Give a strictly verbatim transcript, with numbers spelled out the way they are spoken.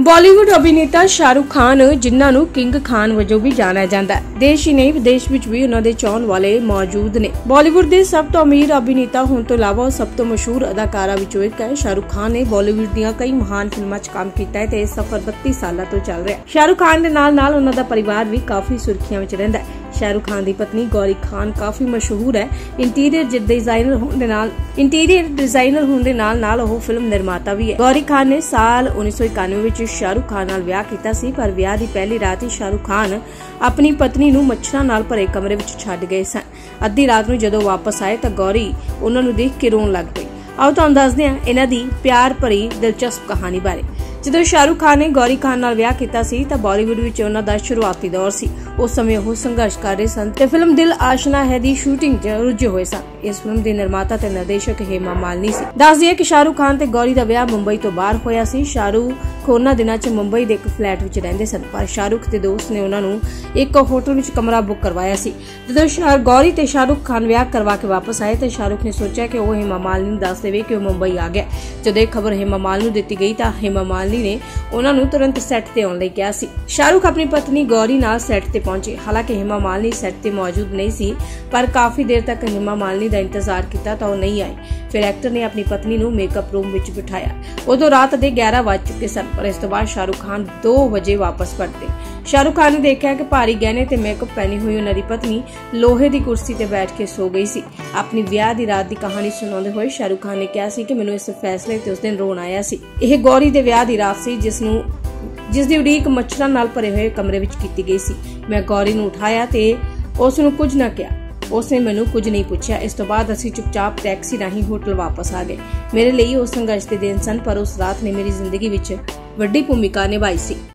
बॉलीवुड अभिनेता शाहरुख खान जिन्हां नूं किंग खान वजों भी जाणिया जांदा है। देश ही नहीं विदेश विच भी उन्हां दे चाहण वाले मौजूद ने। बॉलीवुड दे सब तो अमीर अभिनेता होण तो इलावा सब तो मशहूर अदाकारा विचों एक है। शाहरुख खान ने बॉलीवुड दीआं कई महान फिल्मां च काम कीता है ते इह सफर बत्ती सालां तो चल रहा है। शाहरुख खान दे नाल नाल उन्हां दा परिवार भी काफी सुर्खियां विच रहिंदा है। शाहरुख खान की पत्नी गौरी खान काफी मशहूर है। इंटीरियर डिजाइनर होने दे नाल इंटीरियर डिजाइनर होने दे नाल नाल ओह फिल्म निर्माता भी है। गौरी खान ने साल उन्नीस सौ इक्यानवे विच शाहरुख खान नाल विआह कीता सी, पर विआह दी पहली रात ही शाहरुख खान अपनी पत्नी नूं मच्छरां नाल भरे कमरे विच छड्ड गए सन। अद्धी रात नूं जदों वापस आए तां गौरी उन्हां नूं देख के रोण लग पई। आओ तुहानूं दसदे हां इन्हां दी प्यार भरी दिलचस्प कहानी बारे। जदों शाहरुख खान ने गौरी खान नाल विआह कीता सी तां बॉलीवुड विच उन्हां दा शुरुआती दौर सी। उस समय वो संघर्ष कर रहे सन ते फिल्म दिल आशना है दी शूटिंग च रुझे हुए सन। इस फिल्म दी निर्माता ते निर्देशक हेमा मालिनी सी। दस दिए कि शाहरुख खान ते गौरी दा विआह मुंबई तो बाहर होया सी। शाहरुख उन्हां दिनां च मुंबई दे एक फ्लैट विच रहिंदे सन, पर शाहरुख दे दोस्त ने उन्हां नूं एक होटल विच कमरा बुक करवाया सी। जदों गौरी ते शाहरुख खान विआह करवा के वापस आए तां शाहरुख ने सोचा कि वो हेमा मालिनी नूं दस देवे कि वो मुंबई आ गया। जदों इह खबर हेमा मालिनी नूं दित्ती गई तां हेमा मालिनी ने उन्हां नूं तुरंत सैट ते आउण लई कहा सी। शाहरुख अपनी पत्नी गौरी नाल सैट ते पहुंचे। हालांकि हेमा मालिनी सैट ते मौजूद नहीं सी, पर काफी देर तक हेमा मालिनी दा इंतजार किया तो वो नहीं आई। फिर एक्टर ने अपनी पत्नी नूं मेकअप रूम विच बिठाया। उदों रात दे ग्यारह बज चुके सन, पर इस तो बाद शाहरुख खान दो बजे वापस परते। शाहरुख खान ने देखा कि भारी गहने ते मेकअप पहनी हुई उन्हां दी पत्नी लोहे दी कुर्सी ते बैठ के सो गई सी। अपनी विआह दी रात दी कहानी सुणाउंदे होए शाहरुख खान ने कहा सी कि मैनूं इस फैसले ते उस दिन रोण आया सी। यह गौरी दे विआह दी रात सी जिस नूं जिस दी उड़ीक मच्छरां नाल भरे हुए कमरे विच कीती गई सी। मैं गौरी नूं उठाया ते उस नूं कुछ ना कहा। उसने मैनू कुछ नहीं पूछा। इस तो बाद असीं चुपचाप टैक्सी राही होटल वापस आ गए। मेरे लिए वो संघर्ष के दिन सन, पर उस रात ने मेरी जिंदगी विच वड्डी भूमिका निभाई सी।